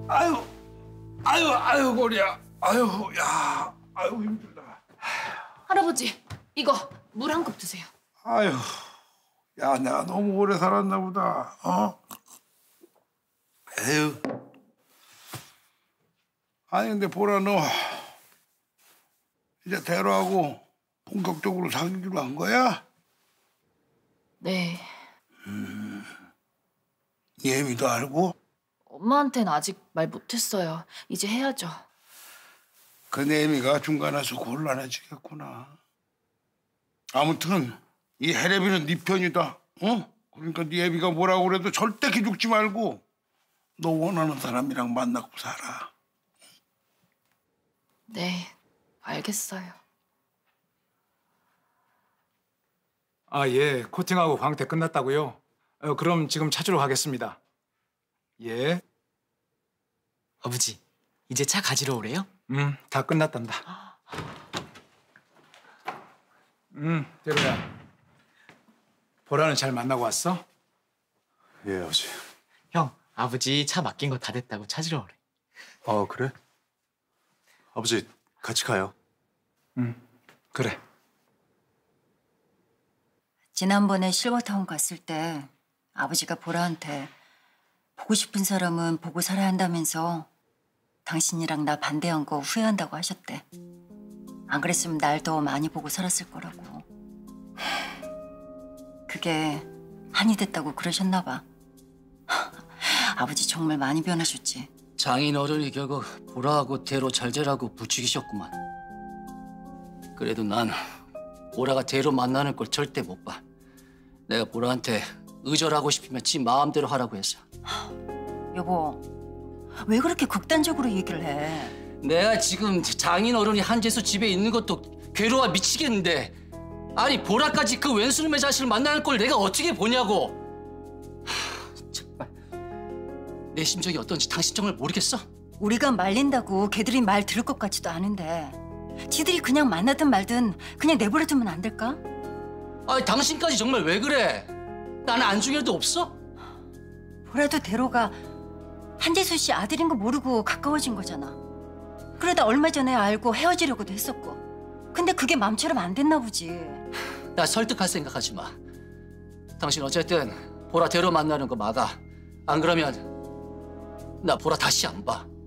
아유, 아유, 고리야. 아유, 야, 아유, 힘들다. 할아버지, 이거 물 한 컵 드세요. 아유, 야, 내가 너무 오래 살았나 보다. 에휴. 아니, 근데 보라, 너 이제 대로하고 본격적으로 사귀기로 한 거야? 네. 예미도 알고? 엄마한테는 아직 말 못했어요. 이제 해야죠. 그 예미가 중간에서 곤란해지겠구나. 아무튼 이 혜래비는 네 편이다. 그러니까 네 예비가 뭐라고 그래도 절대 기죽지 말고 너 원하는 사람이랑 만나고 살아. 네, 알겠어요. 아, 예. 코팅하고 광택 끝났다고요? 그럼 지금 찾으러 가겠습니다. 예. 아버지, 이제 차 가지러 오래요? 다 끝났단다. 대로야. 보라는 잘 만나고 왔어? 예, 아버지. 형, 아버지 차 맡긴 거 다 됐다고 찾으러 오래. 아, 그래? 아버지, 같이 가요. 그래. 지난번에 실버타운 갔을 때 아버지가 보라한테 보고 싶은 사람은 보고 살아야 한다면서 당신이랑 나 반대한 거 후회한다고 하셨대. 안 그랬으면 날 더 많이 보고 살았을 거라고. 그게 한이 됐다고 그러셨나 봐. 아버지 정말 많이 변하셨지. 장인 어른이 결국 보라하고 대로 잘 되라고 부추기셨구만. 그래도 난 보라가 대로 만나는 걸 절대 못 봐. 내가 보라한테 의절하고 싶으면 지 마음대로 하라고 했어. 여보, 왜 그렇게 극단적으로 얘기를 해? 내가 지금 장인 어른이 한재수 집에 있는 것도 괴로워 미치겠는데 아니 보라까지 그 왼수놈의 자식을 만나는 걸 내가 어떻게 보냐고. 정말 내 심정이 어떤지 당신 정말 모르겠어? 우리가 말린다고 걔들이 말 들을 것 같지도 않은데 지들이 그냥 만나든 말든 그냥 내버려두면 안 될까? 아니 당신까지 정말 왜 그래? 나는 안중에도 없어? 보라도 대로가 한재수 씨 아들인 거 모르고 가까워진 거잖아. 그러다 얼마 전에 알고 헤어지려고도 했었고. 근데 그게 마음처럼 안 됐나 보지. 나 설득할 생각하지 마. 당신 어쨌든 보라 대로 만나는 거 막아. 안 그러면 나 보라 다시 안 봐.